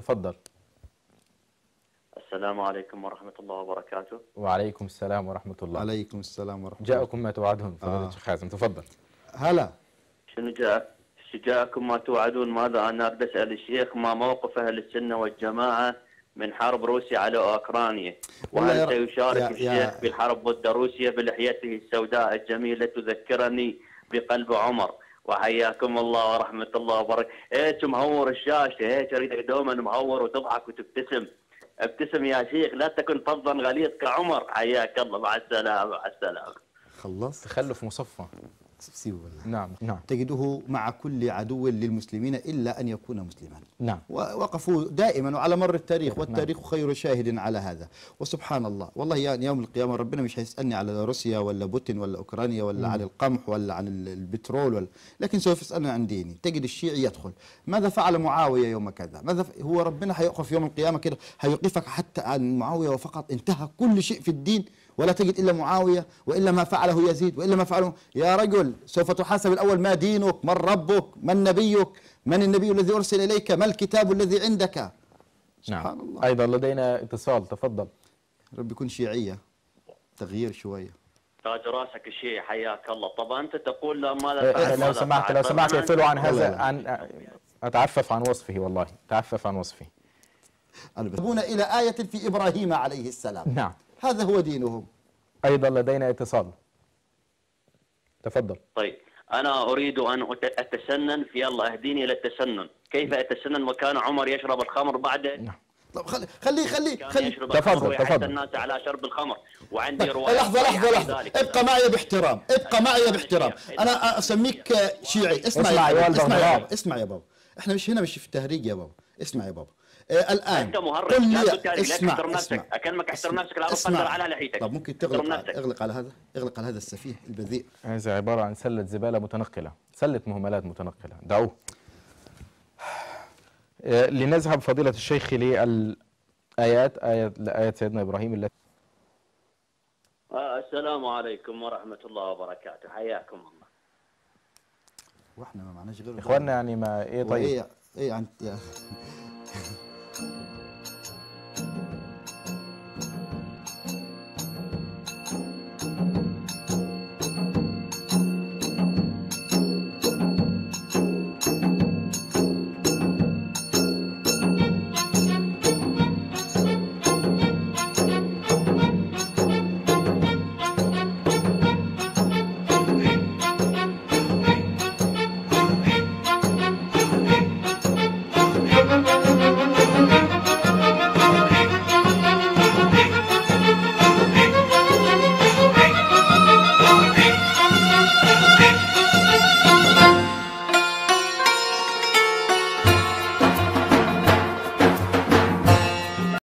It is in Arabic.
تفضل. السلام عليكم ورحمة الله وبركاته. وعليكم السلام ورحمة الله. عليكم السلام ورحمة الله. جاءكم ما توعدون فضيلة الشيخ حازم، تفضل. هلا. شنو جاءكم ما توعدون؟ ماذا أنا أريد أسأل الشيخ، ما موقف أهل السنة والجماعة من حرب روسيا على أوكرانيا؟ وهل سيشارك الشيخ في الحرب ضد روسيا بلحيته السوداء الجميلة تذكرني بقلب عمر؟ وحياكم الله ورحمة الله وبركاته. هيك مهور الشاشة، هيك أريدك دوما مهور وتضحك وتبتسم. ابتسم يا شيخ، لا تكن فظا غليظ كعمر. حياك الله، مع السلامة مع السلامة. خلص. تخلف مصفى. نعم نعم. تجده مع كل عدو للمسلمين إلا أن يكون مسلما. نعم. ووقفوا دائما وعلى مر التاريخ، والتاريخ خير شاهد على هذا. وسبحان الله، والله يعني يوم القيامة ربنا مش هيسألني على روسيا ولا بوتين ولا أوكرانيا ولا عن القمح ولا عن البترول لكن سوف يسألني عن ديني. تجد الشيعي يدخل، ماذا فعل معاوية يوم كذا؟ هو ربنا هيوقف يوم القيامة كده، هيوقفك حتى عن معاوية وفقط، انتهى كل شيء في الدين ولا تجد إلا معاوية وإلا ما فعله يزيد وإلا ما فعله. يا رجل، سوف تحاسب الأول. ما دينك؟ من ربك؟ من نبيك؟ من النبي الذي أرسل إليك؟ ما الكتاب الذي عندك؟ سبحان الله. أيضا لدينا اتصال، تفضل. رب يكون شيعية، تغيير شوية. تاج راسك الشيعي، حياك الله. طبعا أنت تقول ماذا لو سمحت اقفلوا عن هذا، أتعفف عن وصفه، والله أتعفف عن وصفه. يذهبون إلى آية في إبراهيم عليه السلام. نعم، هذا هو دينهم. أيضا لدينا اتصال، تفضل. طيب، أنا أريد أن أتسنن في الله اهديني إلى التسنن. كيف أتسنن وكان عمر يشرب الخمر بعد؟ نعم. طب خليه تفضل تفضل. الناس على شرب الخمر، وعندي رواية. لحظة، ابقى معي باحترام، أنا أسميك شيعي. اسمع يا بابا، احنا مش هنا مش في تهريج يا بابا. اسمع يا بابا، الآن أنت مهرج، لا تتهرج، لا تحترم اسمع. نفسك. أكلمك احترم نفسك، لا تقدر على لحيتك. طب ممكن اغلق على هذا السفيه البذيء. هذا عبارة عن سلة زبالة متنقلة، سلة مهملات متنقلة، دعوه. لنذهب فضيلة الشيخ لآيات سيدنا إبراهيم التي السلام عليكم ورحمة الله وبركاته، حياكم الله. واحنا ما معناش غير إخواننا، يعني ما إيه طيب. إيه